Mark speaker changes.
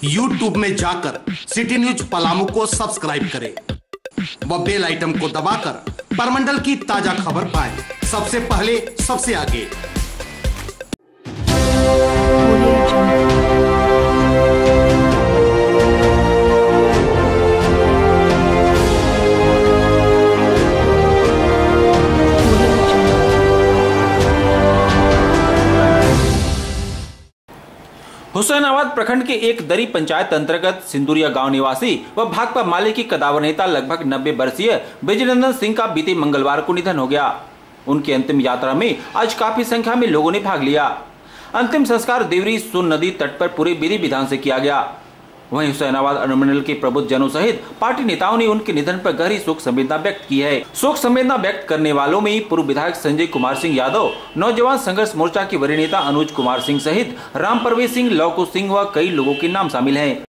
Speaker 1: YouTube में जाकर city news Palamu को सब्सक्राइब करें व बेल आइटम को दबाकर परमंडल की ताजा खबर पाएं सबसे पहले सबसे आगे।
Speaker 2: हुसैनाबाद प्रखंड के एक दरी पंचायत अंतर्गत सिंदुरिया गांव निवासी व भाकपा माले की कदावर नेता लगभग 90 वर्षीय विजयनंदन सिंह का बीते मंगलवार को निधन हो गया। उनकी अंतिम यात्रा में आज काफी संख्या में लोगों ने भाग लिया। अंतिम संस्कार देवरी सोन नदी तट पर पूरे विधि विधान से किया गया। वहीं हुसैनाबाद अनुमंडल के प्रबुद्ध जनों सहित पार्टी नेताओं ने उनके निधन पर गहरी शोक संवेदना व्यक्त की है। शोक संवेदना व्यक्त करने वालों में पूर्व विधायक संजय कुमार सिंह यादव, नौजवान संघर्ष मोर्चा के वरीय नेता अनुज कुमार सिंह सहित राम परवेश सिंह, लौकु सिंह व कई लोगों के नाम शामिल हैं।